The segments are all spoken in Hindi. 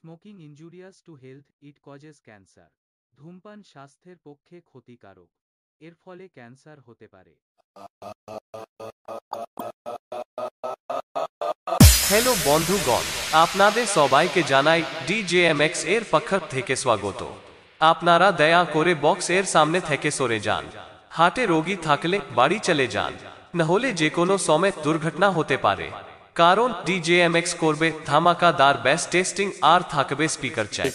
Smoking injurious to health, it causes cancer. ধূমপান স্বাস্থ্যের পক্ষে ক্ষতিকারক, এর ফলে ক্যান্সার হতে পারে। হ্যালো বন্ধুগণ, আপনাদের সবাইকে জানাই ডিজেএমএক্স এর পক্ষ থেকে স্বাগত। আপনারা দয়া করে বক্স এর সামনে থেকে সরে যান। হাটে রোগী থাকলে বাড়ি চলে যান, নাহলে যে কোনো সময় দুর্ঘটনা হতে পারে। কারণ ডিজেএমএক্স করবে ধামাকাদার বেস্ট টেস্টিং আর থাকবে স্পিকার চেক।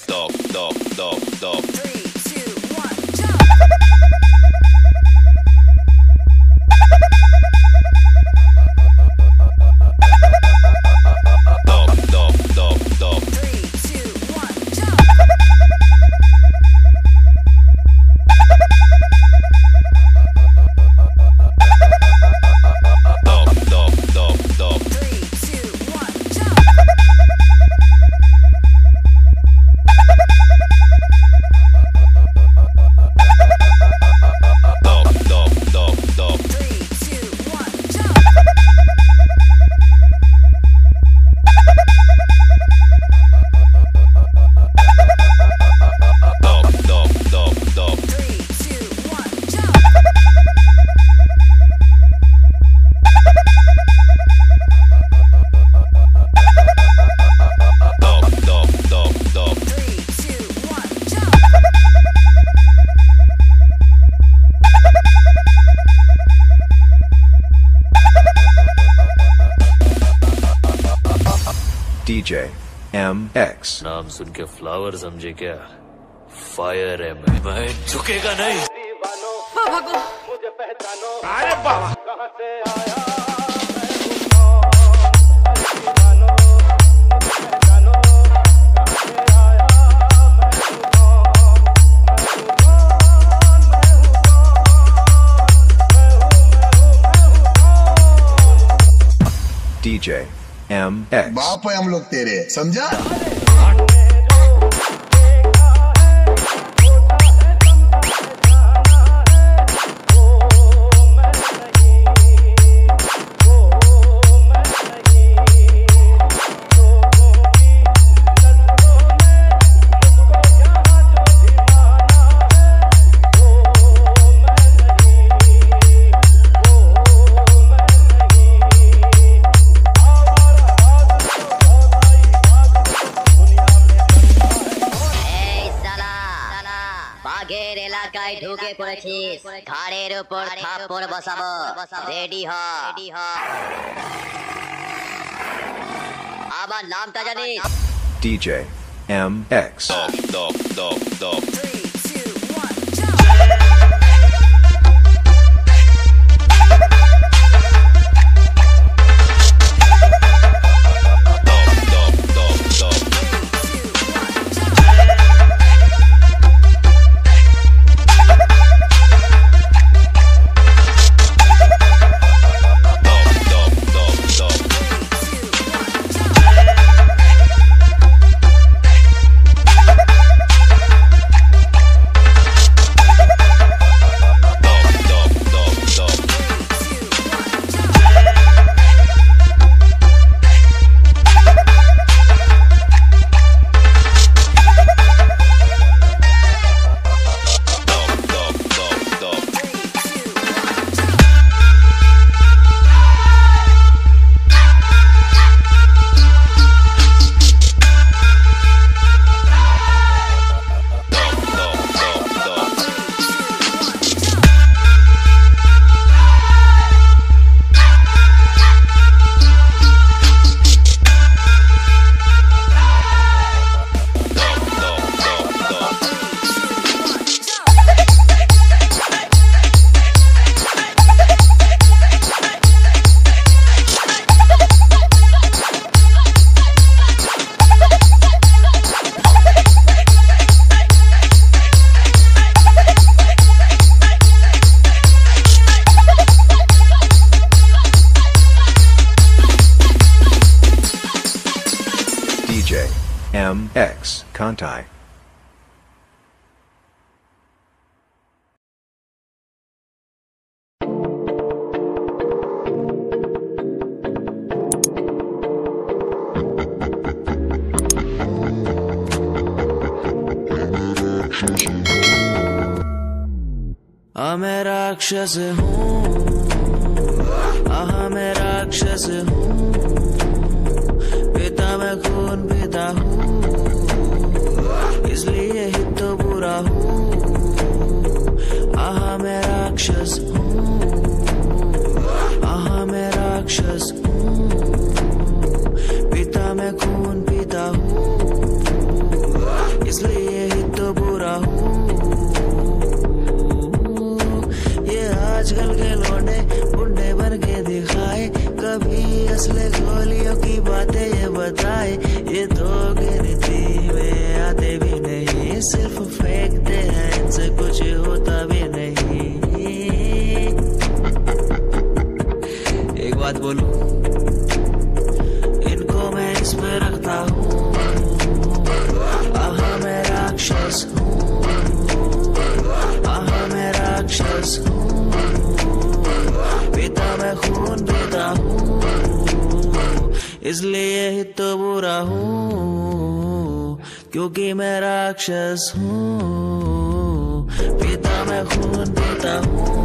DJ MX नाम सुन के फ्लावर समझे क्या? फायर है मैं झुकेगा नहीं। मुझे पहचानो, अरे बाबा कहां से आया DJ MX बाप है हम लोग तेरे, समझा? বাঘের এলাকায় ঢুকে পড়েছিস, ঘাড়ের উপর থাপ্পড় বসাবো, রেডি হ। আমার নামটা জানিস? DJ MX DJ MX Kantai मैं राक्षस हूँ, मैं राक्षस हूँ, पिता मैं खून पीता हूँ, इसलिए ही तो बुरा हूँ। मैं राक्षस हूँ, मैं राक्षस हूँ, पिता मैं खून पीता हूँ, इसलिए ही तो बुरा हूँ। ये आजकल के लौंडे बुड्ढे बन के दिखाए, कभी असले गोलियों की बातें ये बताए। ये तो गिनती में आते भी नहीं, सिर्फ फेंकते हैं, इनसे कुछ होता भी नहीं। एक बात बोलूं, इनको मैं इस पे रखता हूँ। मैं राक्षस हूँ, मैं राक्षस हूँ, पिता मैं खून पीता हूँ, इसलिए ही तो बुरा हूँ, क्योंकि मैं राक्षस हूँ, पिता मैं खून पीता हूँ,